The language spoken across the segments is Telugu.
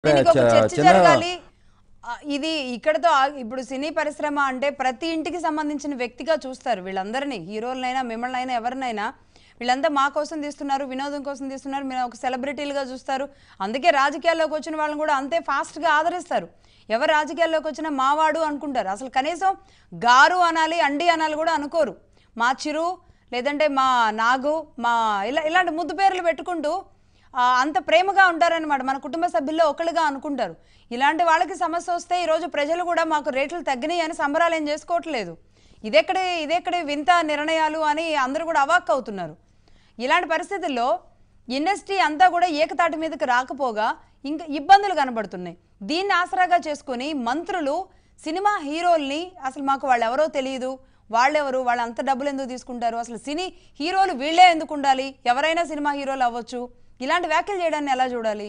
దీనికి ఒక చర్చ జరగాలి. ఇది ఇక్కడతో ఇప్పుడు సినీ పరిశ్రమ అంటే ప్రతి ఇంటికి సంబంధించిన వ్యక్తిగా చూస్తారు వీళ్ళందరినీ, హీరోలనైనా మిమ్మల్నైనా ఎవరినైనా. వీళ్ళంతా మా కోసం తీస్తున్నారు, వినోదం కోసం తీస్తున్నారు, మీరు ఒక సెలబ్రిటీలుగా చూస్తారు. అందుకే రాజకీయాల్లోకి వచ్చిన వాళ్ళని కూడా అంతే ఫాస్ట్గా ఆదరిస్తారు. ఎవరు రాజకీయాల్లోకి వచ్చినా మావాడు అనుకుంటారు. అసలు కనీసం గారు అనాలి, అండి అనాలి కూడా అనుకోరు. మా చిరు, లేదంటే మా నాగు, మా ఇలాంటి ముద్దు పేర్లు పెట్టుకుంటూ అంత ప్రేమగా ఉంటారనమాట. మన కుటుంబ సభ్యుల్లో ఒకళ్ళుగా అనుకుంటారు. ఇలాంటి వాళ్ళకి సమస్య వస్తే ఈరోజు ప్రజలు కూడా మాకు రేట్లు తగ్గినాయి అని సంబరాలు ఏం చేసుకోవట్లేదు. ఇదెక్కడే వింత నిర్ణయాలు అని అందరూ కూడా అవాక్ అవుతున్నారు. ఇలాంటి పరిస్థితుల్లో ఇండస్ట్రీ అంతా కూడా ఏకతాటి మీదకి రాకపోగా ఇంకా ఇబ్బందులు కనబడుతున్నాయి. దీన్ని ఆసరాగా చేసుకుని మంత్రులు సినిమా హీరోల్ని అసలు మాకు వాళ్ళు ఎవరో తెలియదు, వాళ్ళెవరు, వాళ్ళు అంత డబ్బులు ఎందుకు తీసుకుంటారు, అసలు సినీ హీరోలు వీళ్ళే ఎందుకు ఉండాలి, ఎవరైనా సినిమా హీరోలు అవ్వచ్చు, ఇలాంటి వ్యాఖ్యలు చేయడాన్ని ఎలా చూడాలి?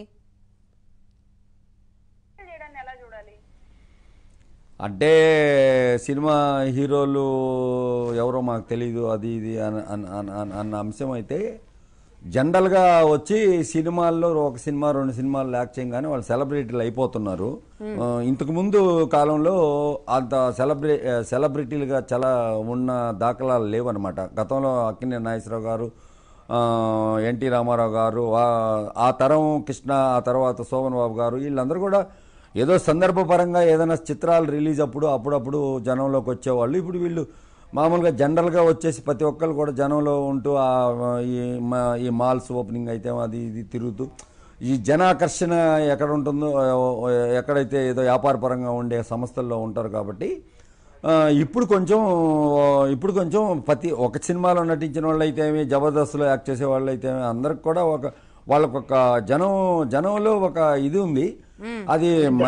అంటే సినిమా హీరోలు ఎవరో మాకు తెలియదు అది ఇది అన్న అంశం అయితే జనరల్గా వచ్చి సినిమాల్లో ఒక సినిమా రెండు సినిమాలు యాక్ట్ చేయగానే వాళ్ళు సెలబ్రిటీలు అయిపోతున్నారు. ఇంతకుముందు కాలంలో అంత సెలబ్రిటీలుగా చాలా ఉన్న దాఖలాలు లేవన్నమాట. గతంలో అక్కినేని నాగేశ్వరరావు గారు, ఎన్టీ రామారావు గారు, ఆ తరం కృష్ణ, ఆ తర్వాత శోభన్ బాబు గారు, వీళ్ళందరూ కూడా ఏదో సందర్భపరంగా ఏదైనా చిత్రాలు రిలీజ్ అప్పుడప్పుడు జనంలోకి వచ్చేవాళ్ళు. ఇప్పుడు వీళ్ళు మామూలుగా జనరల్గా వచ్చేసి ప్రతి ఒక్కరు కూడా జనంలో ఉంటూ ఈ మాల్స్ ఓపెనింగ్ అయితే అది ఇది తిరుగుతూ ఈ జనాకర్షణ ఎక్కడ ఉంటుందో, ఎక్కడైతే ఏదో వ్యాపారపరంగా ఉండే సంస్థల్లో ఉంటారు కాబట్టి ఇప్పుడు కొంచెం ప్రతి ఒక సినిమాలో నటించిన వాళ్ళు అయితే జబర్దస్త్లో యాక్ట్ చేసే వాళ్ళు అయితే అందరికి కూడా వాళ్ళకొక జనంలో ఒక ఇది ఉంది. అది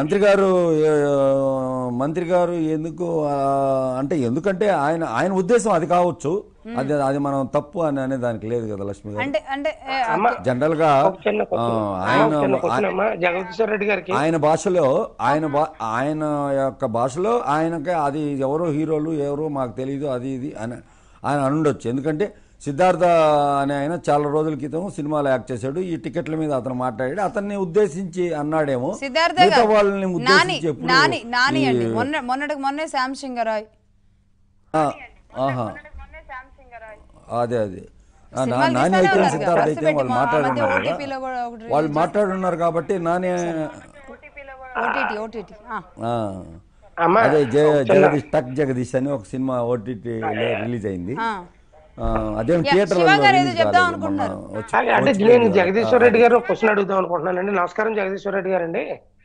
మంత్రి గారు ఎందుకంటే ఆయన ఉద్దేశం అది కావచ్చు, అది మనం తప్పు అని అనే దానికి లేదు కదా లక్ష్మి గారు. జనరల్ గా ఆయన యొక్క భాషలో ఆయనకి అది ఎవరో హీరోలు ఎవరో మాకు తెలియదు అది ఇది అని ఆయన అనుండొచ్చు. ఎందుకంటే సిద్ధార్థ అనే ఆయన చాలా రోజుల క్రితం సినిమాలో యాక్ట్ చేశాడు. ఈ టికెట్ల మీద అతను మాట్లాడాడు, అతన్ని ఉద్దేశించి అన్నాడేమో. వాళ్ళని ఉద్దేశించి మొన్నే శాంసింగరాయ్ అదే నాని అయితే సిద్ధార్థ అయితే వాళ్ళు మాట్లాడున్నారు కాబట్టి నాని అదే జగదీష్ అని ఒక సినిమా ఓటీటీలో రిలీజ్ అయింది. అదే థియేటర్ అంటే నేను జగదీశ్వర్ రెడ్డి గారు క్వశ్చన్ అడుగుదాం అనుకుంటున్నానండి. నమస్కారం జగదీశ్వర్ రెడ్డి గారు అండి.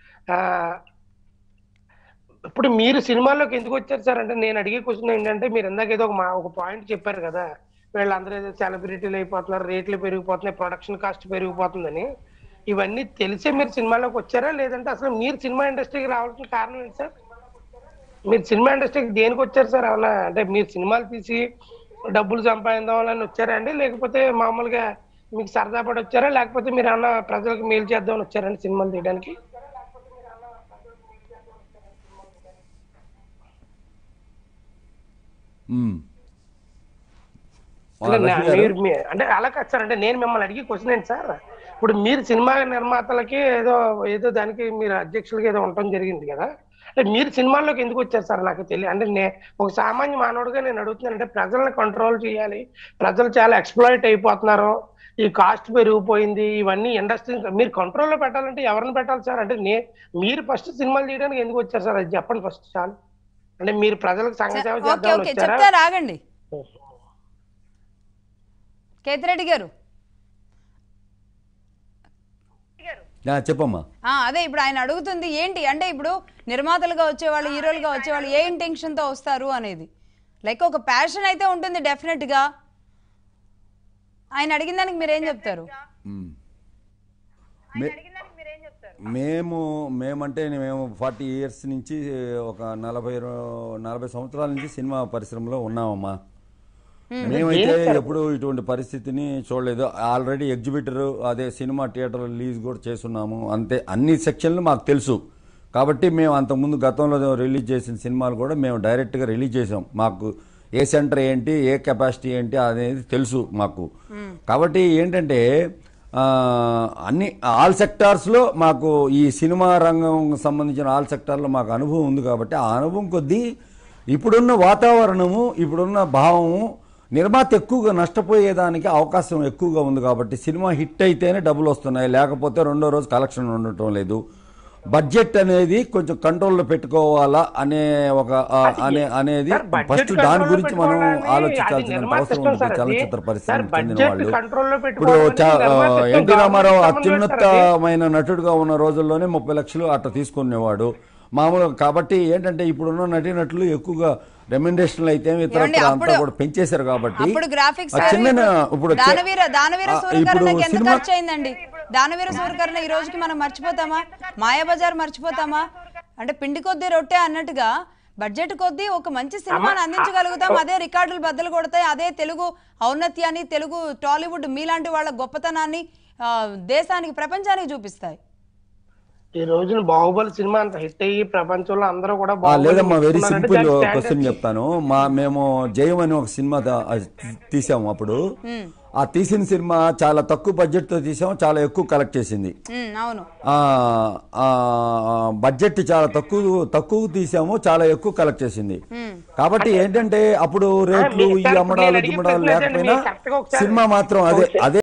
ఇప్పుడు మీరు సినిమాల్లోకి ఎందుకు వచ్చారు సార్? అంటే నేను అడిగే క్వశ్చన్ ఏంటంటే, మీరు ఇందాక ఏదో ఒక పాయింట్ చెప్పారు కదా, వీళ్ళందరూ ఏదో సెలబ్రిటీలు అయిపోతున్నారు, రేట్లు పెరిగిపోతున్నాయి, ప్రొడక్షన్ కాస్ట్ పెరిగిపోతుందని. ఇవన్నీ తెలిసే మీరు సినిమాలోకి వచ్చారా, లేదంటే అసలు మీరు సినిమా ఇండస్ట్రీకి రావాల్సిన కారణం ఏంటి సార్? మీరు సినిమా ఇండస్ట్రీకి దేనికి వచ్చారు సార్? అవునా, అంటే మీరు సినిమాలు తీసి డబ్బులు సంపాదించాలని వచ్చారండి, లేకపోతే మామూలుగా మీకు సరదా పడి వచ్చారా, లేకపోతే మీరు అన్న ప్రజలకు మేలు చేద్దామని వచ్చారండి సినిమాలు తీయడానికి? అంటే అలా కాదు సార్, అంటే నేను మిమ్మల్ని అడిగి క్వశ్చన్ ఏంటి సార్, ఇప్పుడు మీరు సినిమా నిర్మాతలకి ఏదో దానికి మీరు అధ్యక్షులకి ఏదో ఉండటం జరిగింది కదా, అంటే మీరు సినిమాల్లోకి ఎందుకు వచ్చారు సార్? నాకు తెలియదు. అంటే ఒక సామాన్య మానవుడిగా నేను అడుగుతున్నాను. అంటే ప్రజల్ని కంట్రోల్ చేయాలి, ప్రజలు చాలా ఎక్స్ప్లాయిట్ అయిపోతున్నారు, ఈ కాస్ట్ పెరిగిపోయింది, ఇవన్నీ ఇండస్ట్రీ మీరు కంట్రోల్లో పెట్టాలంటే ఎవరిని పెట్టాలి సార్? అంటే మీరు ఫస్ట్ సినిమాలు తీయడానికి ఎందుకు వచ్చారు సార్? అది చెప్పండి ఫస్ట్ చాలు. అంటే మీరు ప్రజలకు సంఘ సేవ చేద్దామని వచ్చారా? ఆగండి కేతిరెడ్డి గారు, చెప్పమ్మా. అదే ఇప్పుడు ఆయన అడుగుతుంది ఏంటి అంటే, ఇప్పుడు నిర్మాతలుగా వచ్చేవాళ్ళు, హీరోలుగా వచ్చేవాళ్ళు ఏ ఇంటెన్షన్ తో వస్తారు అనేది, లైక్ ఒక ప్యాషన్ అయితే ఉంటుంది డెఫినెట్ గా. ఆయన అడిగిన దానికి మీరేం చెప్తారు? మేమంటే మేము 40 years నుంచి, ఒక 40 సంవత్సరాల నుంచి సినిమా పరిశ్రమలో ఉన్నామమ్మా. మేమైతే ఎప్పుడు ఇటువంటి పరిస్థితిని చూడలేదు. ఆల్రెడీ ఎగ్జిబిటర్, అదే సినిమా థియేటర్ రిలీజ్ కూడా చేస్తున్నాము. అంతే, అన్ని సెక్షన్లు మాకు తెలుసు కాబట్టి మేము అంతకుముందు గతంలో రిలీజ్ చేసిన సినిమాలు కూడా మేము డైరెక్ట్గా రిలీజ్ చేసాం. మాకు ఏ సెంటర్ ఏంటి, ఏ కెపాసిటీ ఏంటి అనేది తెలుసు మాకు. కాబట్టి ఏంటంటే అన్ని ఆల్ సెక్టార్స్లో మాకు ఈ సినిమా రంగం సంబంధించిన ఆల్ సెక్టార్లో మాకు అనుభవం ఉంది కాబట్టి ఆ అనుభవం కొద్దీ ఇప్పుడున్న వాతావరణము ఇప్పుడున్న భావము నిర్మాత ఎక్కువగా నష్టపోయేదానికి అవకాశం ఎక్కువగా ఉంది కాబట్టి సినిమా హిట్ అయితేనే డబ్బులు వస్తున్నాయి, లేకపోతే రెండో రోజు కలెక్షన్ ఉండటం లేదు. బడ్జెట్ అనేది కొంచెం కంట్రోల్లో పెట్టుకోవాలా అనే ఒక అనేది ఫస్ట్ దాని గురించి మనం ఆలోచించాల్సిన అవసరం ఉంది. చలనచిత్ర పరిశ్రమకు చెందిన వాళ్ళు ఇప్పుడు ఎన్టీ రామారావు అత్యున్నతమైన నటుడుగా ఉన్న రోజుల్లోనే 30 లక్షలు అట్లా తీసుకునేవాడు మామూలుగా. కాబట్టి ఏంటంటే ఇప్పుడున్న నటీనటులు ఎక్కువగా రెమ్యునరేషన్లు అయితే ఇతర అంతా కూడా పెంచేశారు కాబట్టి చిన్న ఇప్పుడు దానవీర సూరకర్ణ ఈ రోజుకి మనం మర్చిపోతామా? మాయాబజార్ మర్చిపోతామా? అంటే పిండి కొద్దీ రొట్టె అన్నట్టుగా బడ్జెట్ కొద్దీ ఒక మంచి సినిమాని అందించగలుగుతాం. అదే రికార్డులు బద్దలు కొడతాయి. అదే తెలుగు ఔన్నత్యాన్ని, తెలుగు టాలీవుడ్ మీలాంటి వాళ్ళ గొప్పతనాన్ని దేశానికి ప్రపంచానికి చూపిస్తాయి. ఈ రోజున బాహుబలి సినిమా అంత హిట్ అయ్యి ప్రపంచంలో అందరూ కూడా లేదమ్మా, వెరీ సింపుల్ క్వశ్చన్ చెప్తాను. మేము జయం అని ఒక సినిమా తీసాము. అప్పుడు ఆ తీసిన సినిమా చాలా తక్కువ బడ్జెట్ తో తీసాము, చాలా ఎక్కువ కలెక్ట్ చేసింది. బడ్జెట్ చాలా తక్కువ తీసాము, చాలా ఎక్కువ కలెక్ట్ చేసింది. కాబట్టి ఏంటంటే అప్పుడు రేట్లు ఈ అమ్మడాలు గిమ్మడాలు లేకపోయినా సినిమా మాత్రం అదే